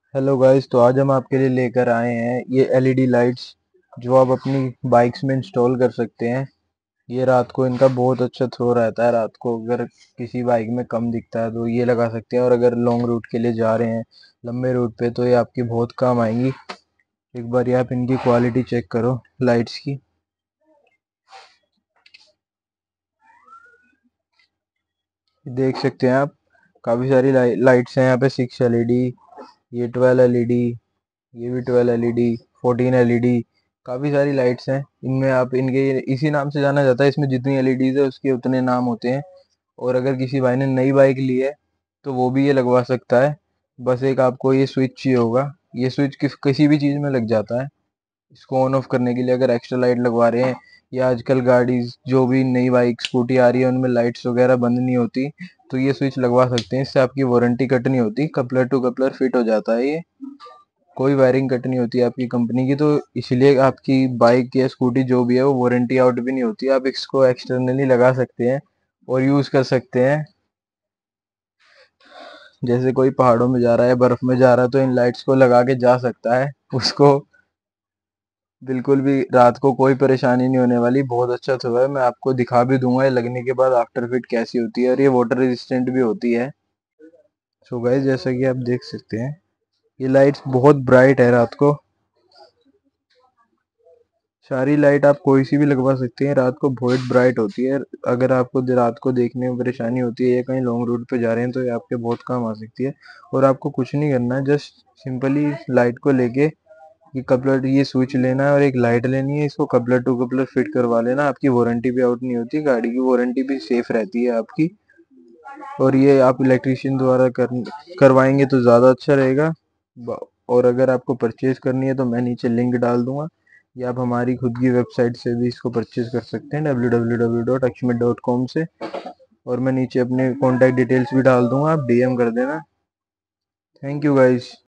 Hello guys, तो आज हम आपके लिए लेकर आए हैं ये एलईडी लाइट्स जो आप अपनी बाइक्स में इंस्टॉल कर सकते हैं। ये रात को इनका बहुत अच्छा थ्रो रहता है। रात को अगर किसी बाइक में कम दिखता है तो ये लगा सकते हैं, और अगर लॉन्ग रूट के लिए जा रहे हैं, लंबे रूट पे, तो ये आपकी बहुत काम आएंगी। एक बार ये आप इनकी क्वालिटी चेक करो लाइट्स की। देख सकते हैं आप, काफ़ी सारी लाइट्स हैं यहाँ पे। 6 एलईडी, ये 12 एलईडी, ये भी 12 एलईडी, 14 एलईडी, काफ़ी सारी लाइट्स हैं इनमें। आप इनके इसी नाम से जाना जाता है, इसमें जितनी एलईडीज है उसके उतने नाम होते हैं। और अगर किसी भाई ने नई बाइक ली है तो वो भी ये लगवा सकता है। बस एक आपको ये स्विच चाहिए होगा। ये स्विच किसी भी चीज़ में लग जाता है। इसको ऑन ऑफ करने के लिए अगर एक्स्ट्रा लाइट लगवा रहे हैं, या आजकल गाड़ी जो भी नई बाइक स्कूटी आ रही है उनमें लाइट्स वगैरह बंद नहीं होती, तो ये स्विच लगवा सकते हैं। इससे आपकी वारंटी कट नहीं होती, कपलर टू कपलर फिट हो जाता है ये। कोई वायरिंग कट नहीं होती आपकी कंपनी की, तो इसलिए आपकी बाइक या स्कूटी जो भी है वो वारंटी आउट भी नहीं होती। आप इसको एक्सटर्नली लगा सकते हैं और यूज़ कर सकते हैं। जैसे कोई पहाड़ों में जा रहा है, बर्फ में जा रहा है, तो इन लाइट्स को लगा के जा सकता है। उसको बिल्कुल भी रात को कोई परेशानी नहीं होने वाली। बहुत अच्छा सुबह है, मैं आपको दिखा भी दूंगा ये लगने के बाद आफ्टर फिट कैसी होती है, और ये वाटर रेजिस्टेंट भी होती है। सो गाइस, जैसा कि आप देख सकते हैं, ये लाइट्स बहुत ब्राइट है रात को। सारी लाइट आप कोई सी भी लगवा सकते हैं, रात को बहुत ब्राइट होती है। अगर आपको रात को देखने में परेशानी होती है या कहीं लॉन्ग रूट पे जा रहे हैं तो ये आपके बहुत काम आ सकती है। और आपको कुछ नहीं करना है, जस्ट सिंपली लाइट को लेके ये कपलर, ये स्विच लेना है और एक लाइट लेनी है, इसको कपलर टू कपलर फिट करवा लेना। आपकी वारंटी भी आउट नहीं होती, गाड़ी की वारंटी भी सेफ रहती है आपकी। और ये आप इलेक्ट्रिशियन द्वारा करवाएंगे तो ज़्यादा अच्छा रहेगा। और अगर आपको परचेज करनी है तो मैं नीचे लिंक डाल दूंगा, या आप हमारी खुद की वेबसाइट से भी इसको परचेज कर सकते हैं, www.akshmit.com से। और मैं नीचे अपने कॉन्टैक्ट डिटेल्स भी डाल दूंगा, आप डीएम कर देना। Thank you guys.